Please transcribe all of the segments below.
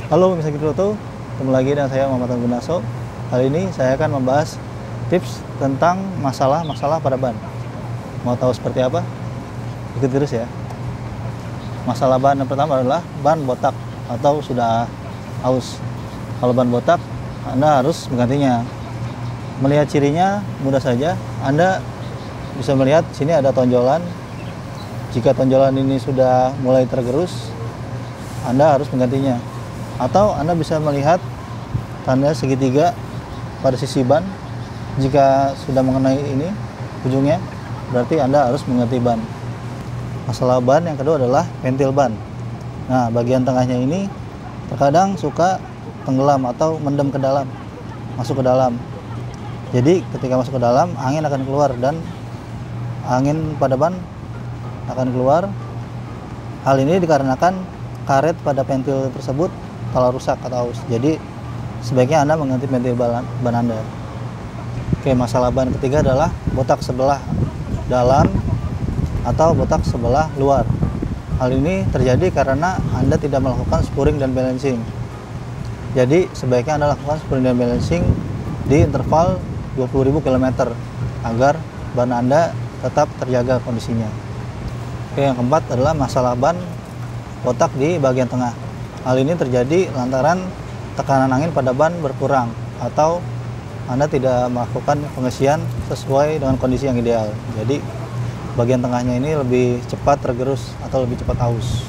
Halo Mr. Auto, ketemu lagi dengan saya Muhammad Gunaso. Kali ini saya akan membahas tips tentang masalah-masalah pada ban. Mau tahu seperti apa? Ikuti terus ya. Masalah ban yang pertama adalah ban botak atau sudah aus. Kalau ban botak, Anda harus menggantinya. Melihat cirinya mudah saja. Anda bisa melihat sini ada tonjolan. Jika tonjolan ini sudah mulai tergerus, Anda harus menggantinya. Atau Anda bisa melihat tanda segitiga pada sisi ban. Jika sudah mengenai ini ujungnya, berarti Anda harus mengganti ban. Masalah ban yang kedua adalah pentil ban. Nah, bagian tengahnya ini terkadang suka tenggelam atau mendem ke dalam, masuk ke dalam. Jadi ketika masuk ke dalam, angin akan keluar dan angin pada ban akan keluar. Hal ini dikarenakan karet pada pentil tersebut telah rusak atau aus. Jadi sebaiknya Anda mengganti pentil ban Anda. Oke, masalah ban ketiga adalah botak sebelah dalam atau botak sebelah luar. Hal ini terjadi karena Anda tidak melakukan spurring dan balancing. Jadi sebaiknya Anda lakukan spurring dan balancing di interval 20.000 km agar ban Anda tetap terjaga kondisinya. Oke, yang keempat adalah masalah ban botak di bagian tengah. Hal ini terjadi lantaran tekanan angin pada ban berkurang atau Anda tidak melakukan pengisian sesuai dengan kondisi yang ideal. Jadi bagian tengahnya ini lebih cepat tergerus atau lebih cepat aus.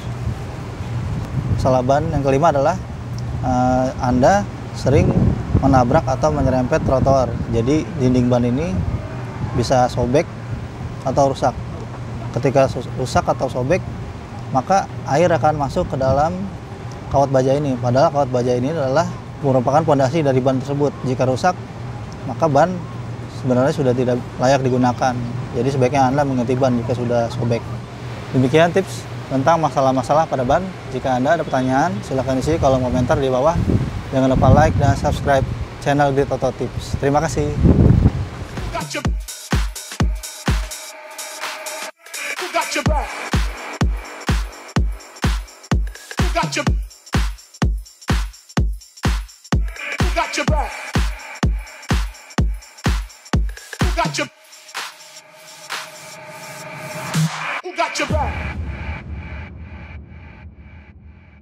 Masalah ban yang kelima adalah Anda sering menabrak atau menyerempet trotoar. Jadi dinding ban ini bisa sobek atau rusak. Ketika rusak atau sobek, maka air akan masuk ke dalam kawat baja ini. Padahal kawat baja ini adalah merupakan pondasi dari ban tersebut. Jika rusak, maka ban sebenarnya sudah tidak layak digunakan. Jadi sebaiknya Anda mengganti ban jika sudah sobek. Demikian tips tentang masalah-masalah pada ban. Jika Anda ada pertanyaan, silahkan isi kolom komentar di bawah. Jangan lupa like dan subscribe channel Grid Auto Tips. Terima kasih. Got your back.